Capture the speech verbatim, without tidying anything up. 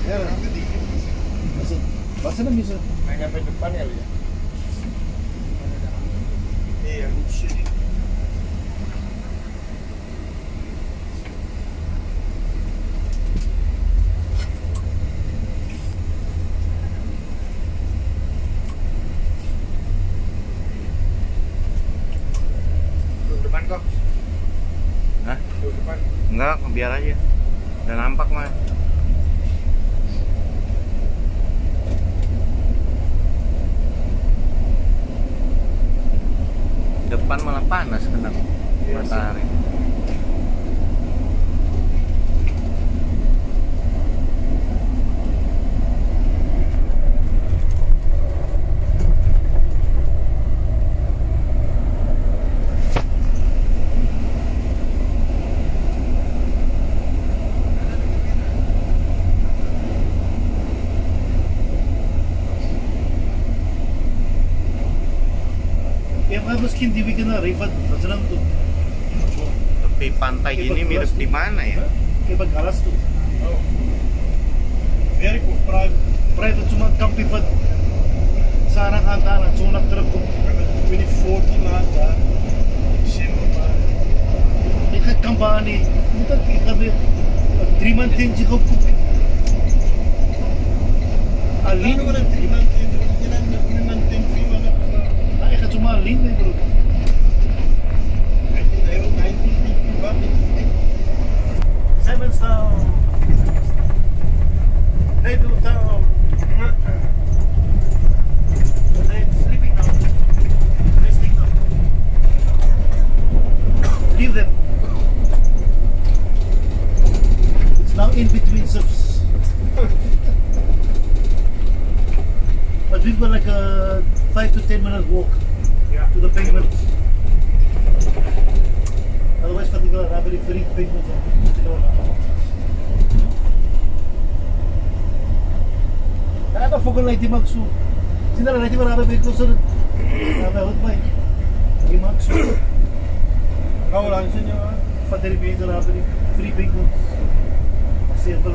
Ya, Nanti dikit. maksud bahasa na bisa. Nggak nyampe depan kali ya. Iya, bullshit. Duduk depan kok. Hah? Duduk depan. Enggak, biar aja. Udah nampak mah. Depan malah panas kena matahari. Ya mas hindi we gonna refund pasaran tuh. Tapi pantai gini mirip di mana ya? Kayak Bagalas tuh. Oh. Very cool. Private. Private cuma kampi pad sarang antara sunak truk tuh. twenty fourteen lahat dyan. Sino pa? Ikat kampani. Mutat kami three month din jikaw ko. Alin Ano ko lang, three months yun. Ilan na three months yun, three months ako sa ay ikat cuma alin na bro. nineteen fifty ba? Simon's Town. Hey, do town. They're sleeping now. Resting now. Leave them. It's now in between subs. But we've got like a five to ten minute walk Ya. to the pavement. Otherwise, particular very free pavement. Kaya fogal na iti magsu. Sinala na iti marami vehicle sa nabahot ba eh. Iti magsu. Ikaw lang sa inyo, ha? Fateri pay sa rabi free pavement. Kasi ito